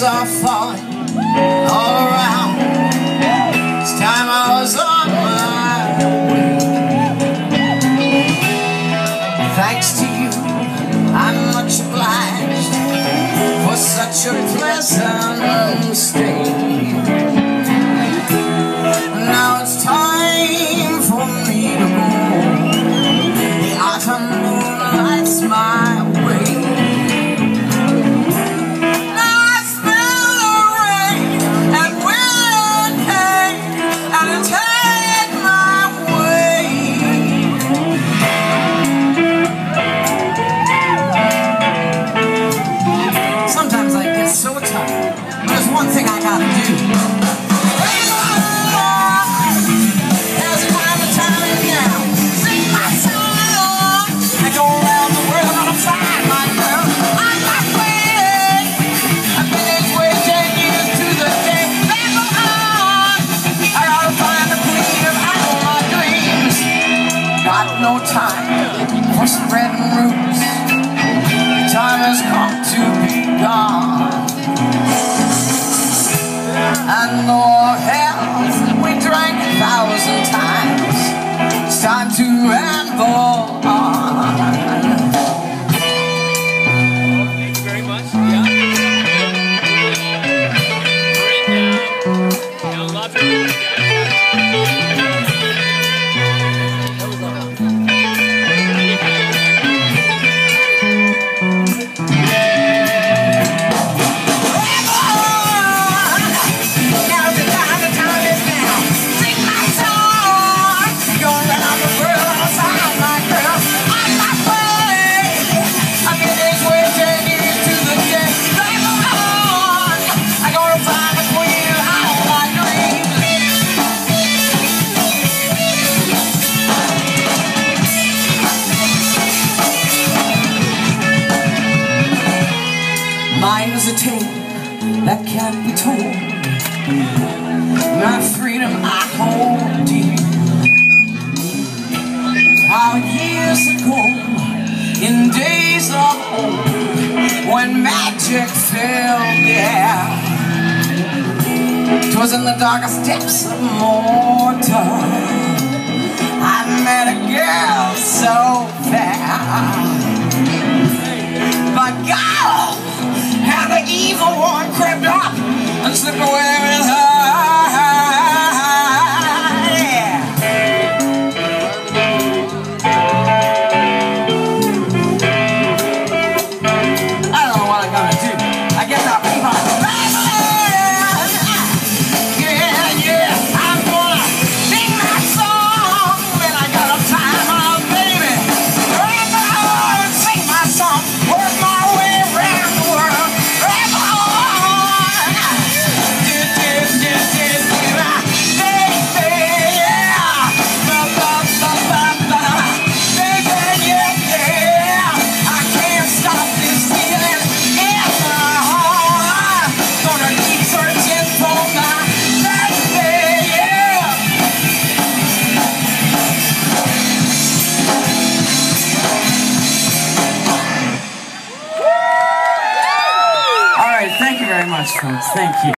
leaves are falling all around. It's time I was on my way. Thanks to you, I'm much obliged for such a pleasant stay. Now it's time for me to go. The autumn moon lights my way. One thing I gotta do. There's a time now. Sing my song. I go around the world on a fly, my girl. On my way. I've been this way 10 years to the day. Never on. I gotta find the queen of all my dreams. Got no time for spreading rumors. The time has come to be gone. And more hell we drank 1,000 times. It's time to ramble on. Thank you very much. Yeah. Lots of mine is a tale that can't be told. My freedom I hold dear. How years ago, in days of old, when magic filled the air, 'twas in the darkest depths of mortal I met a girl so fair. But God, how the evil one crept up and slipped away with her. Yeah. I don't know what I'm gonna do. I guess I'll keep on babbling. Yeah, yeah, I'm gonna sing my song when I got a time, oh baby. Run on and sing my song, work my way around the world. Thank you very much, folks. Thank you.